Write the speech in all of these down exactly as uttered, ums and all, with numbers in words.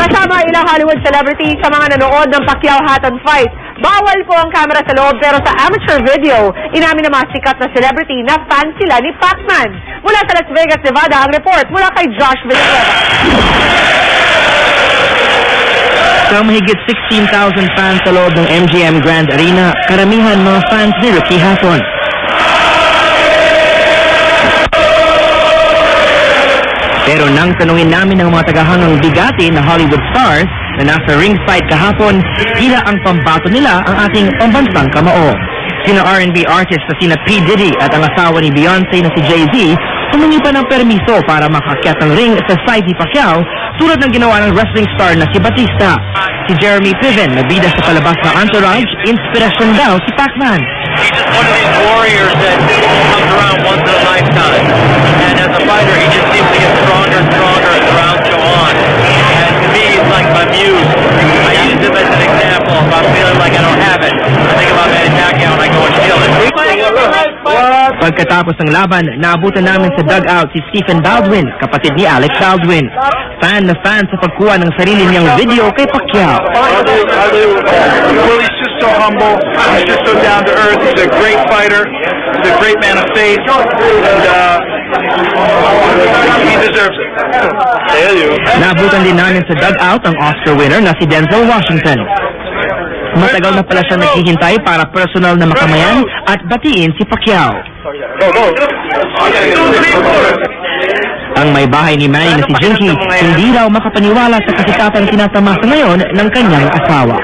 Kasama ilang Hollywood celebrity sa mga nanood ng Pacquiao Hatton fight. Bawal po ang camera sa loob pero sa amateur video, inamin ng mga sikat na celebrity na fan sila ni Pacman. Mula sa Las Vegas, Nevada, ang report mula kay Josh Villanueva. Sa mahigit sixteen thousand fans sa loob ng M G M Grand Arena, karamihan mga fans ni Ricky Hatton. Pero nang tanungin namin ng mga tagahangang bigati na Hollywood stars na nasa ringside kahapon, tila ang pambato nila ang ating pambansang kamao. Sina R and B artist na sina P. Diddy at ang asawa ni Beyonce na si Jay-Z, humingi pa ng permiso para makakyat ng ring sa side ni Pacquiao, tulad ng ginawa ng wrestling star na si Batista. Si Jeremy Piven, na bida sa palabas ng Entourage, inspirasyon daw si Pacman. He's just one of these warriors that comes around once in a lifetime. And as a fighter, he just seems to get stronger and stronger as the rounds go on. And to me, he's like my muse. I use him as an example. If I'm feeling like I don't have it, I think about Manny Pacquiao and I go and kill it. Pagkatapos ng laban, naabutan namin sa dugout si Stephen Baldwin, kapatid ni Alex Baldwin. Fan na fan sa pagkuha ng sarili niyang video kay Pacquiao. Well, he's just so humble. He's just so down to earth. He's a great fighter. He's a great man of faith. And uh, he deserves it. Thank you. Naabutan din namin sa dugout ang Oscar winner na si Denzel Washington. Matagal na pala siya naghihintay para personal na makamayan at batiin si Pacquiao. Ang may bahay ni Manny na si Jinky, hindi raw makapaniwala sa kasikatang tinatamasa ngayon ng kanyang asawa.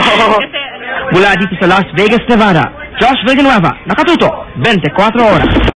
Mula dito sa Las Vegas, Nevada, Josh Villanueva, nakatuto, twenty-four oras.